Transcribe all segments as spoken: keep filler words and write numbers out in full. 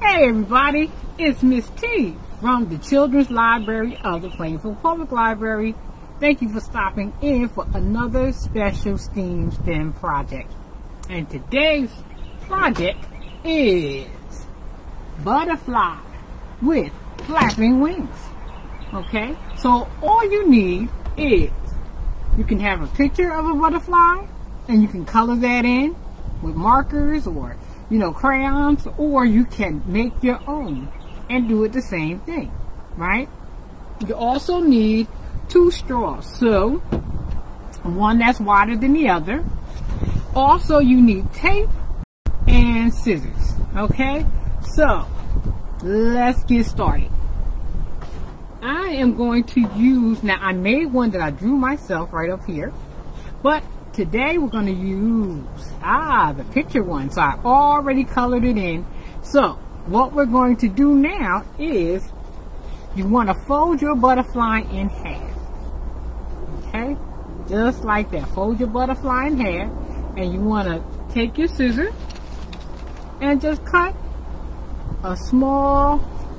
Hey everybody, it's Miss T from the Children's Library of the Plainfield Public Library. Thank you for stopping in for another special STEAM STEM project. And today's project is butterfly with flapping wings. Okay, so all you need is you can have a picture of a butterfly and you can color that in with markers or you know crayons, or you can make your own and do it the same thing, right? You also need two straws, so one that's wider than the other. Also you need tape and scissors. Okay, so let's get started. I am going to use, now I made one that I drew myself right up here, but today we're going to use, ah, the picture one. So I already colored it in. So what we're going to do now is you want to fold your butterfly in half. Okay, just like that. Fold your butterfly in half, and you want to take your scissors and just cut a small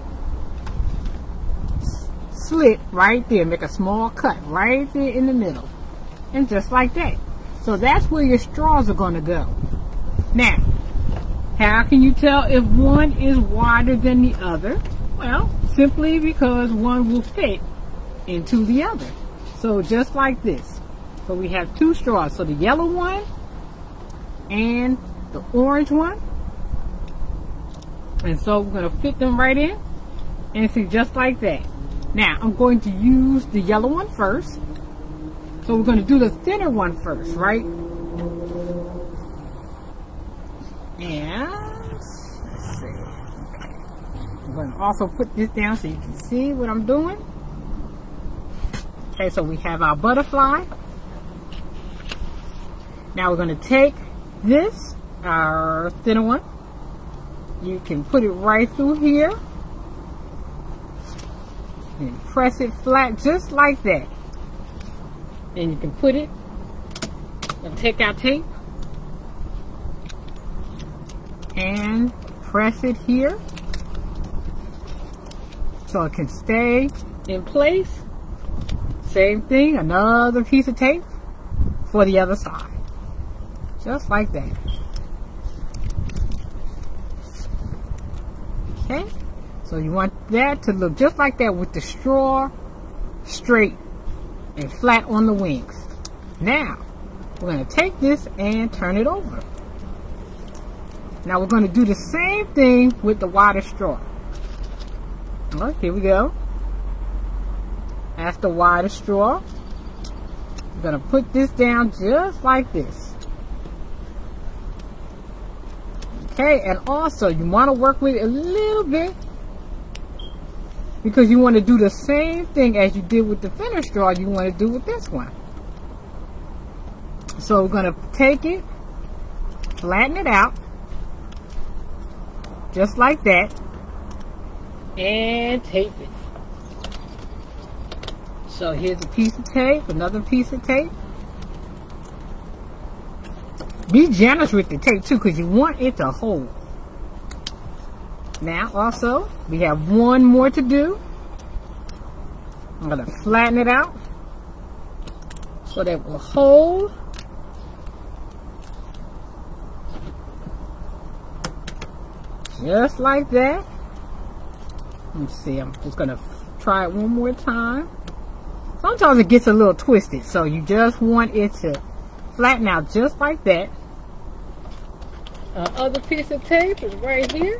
slit right there. Make a small cut right there in the middle, and just like that. So that's where your straws are going to go. Now, how can you tell if one is wider than the other? Well, simply because one will fit into the other. So just like this. So we have two straws. So the yellow one and the orange one. And so we're going to fit them right in. And see, just like that. Now, I'm going to use the yellow one first. So we're going to do the thinner one first, right? And let's see. Okay. I'm going to also put this down so you can see what I'm doing. Okay, so we have our butterfly. Now we're going to take this, our thinner one. You can put it right through here. And press it flat just like that. And you can put it and take out tape and press it here so it can stay in place. Same thing, another piece of tape for the other side, just like that. Okay, so you want that to look just like that with the straw straight and flat on the wings. Now we're going to take this and turn it over. Now we're going to do the same thing with the wider straw. Oh, here we go. That's the wider straw. I'm going to put this down just like this. Okay, and also you want to work with it a little bit, because you want to do the same thing as you did with the thinner straw, you want to do with this one. So we're going to take it, flatten it out, just like that, and tape it. So here's a piece of tape, another piece of tape. Be generous with the tape too, because you want it to hold. Now also, we have one more to do. I'm going to flatten it out so that it will hold. Just like that. Let's see, I'm just going to try it one more time. Sometimes it gets a little twisted, so you just want it to flatten out just like that. Uh, other piece of tape is right here.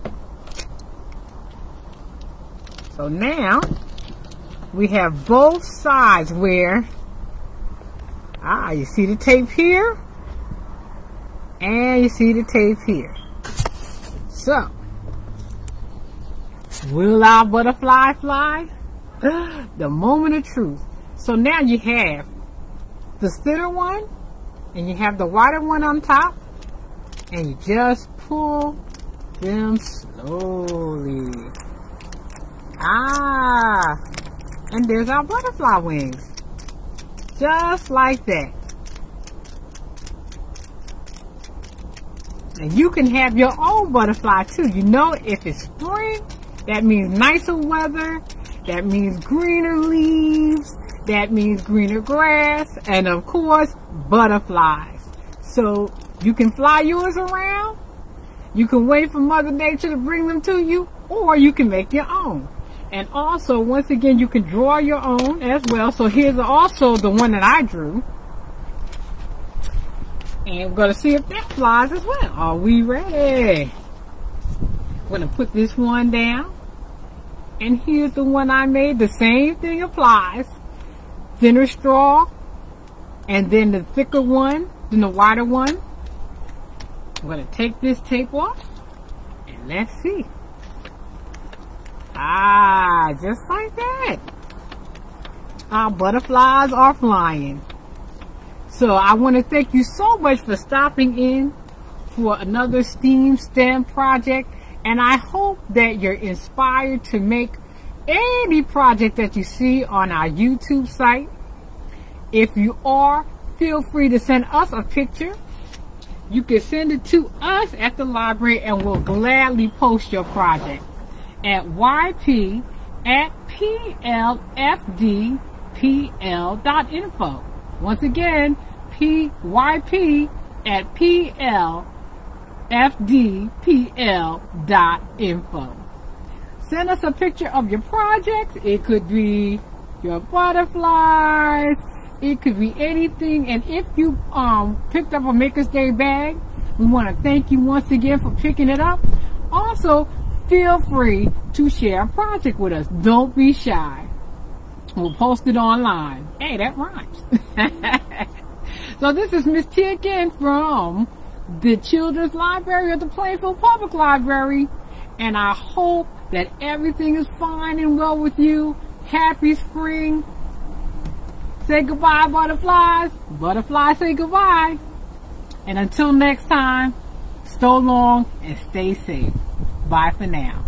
So now we have both sides where, ah, you see the tape here and you see the tape here. So, will our butterfly fly? The moment of truth. So now you have the thinner one and you have the wider one on top, and you just pull them slowly. Ah, and there's our butterfly wings. Just like that. And you can have your own butterfly too. You know, if it's spring, that means nicer weather, that means greener leaves, that means greener grass, and of course, butterflies. So you can fly yours around, you can wait for Mother Nature to bring them to you, or you can make your own. And also, once again, you can draw your own as well. So here's also the one that I drew. And we're going to see if that flies as well. Are we ready? I'm going to put this one down. And here's the one I made. The same thing applies. Thinner straw. And then the thicker one. Then the wider one. I'm going to take this tape off. And let's see. Ah, just like that. Our butterflies are flying. So I want to thank you so much for stopping in for another STEAM STEM project. And I hope that you're inspired to make any project that you see on our YouTube site. If you are, feel free to send us a picture. You can send it to us at the library and we'll gladly post your project at Y P at P L F D P L dot info. Once again, P Y P at P L F D P L dot info. Send us a picture of your project. It could be your butterflies. It could be anything. And if you um, picked up a Maker's Day bag, we want to thank you once again for picking it up. Also, feel free to share a project with us. Don't be shy. We'll post it online. Hey, that rhymes. So this is Miss T again from the Children's Library of the Plainfield Public Library. And I hope that everything is fine and well with you. Happy spring. Say goodbye, butterflies. Butterflies say goodbye. And until next time, so long and stay safe. Bye for now.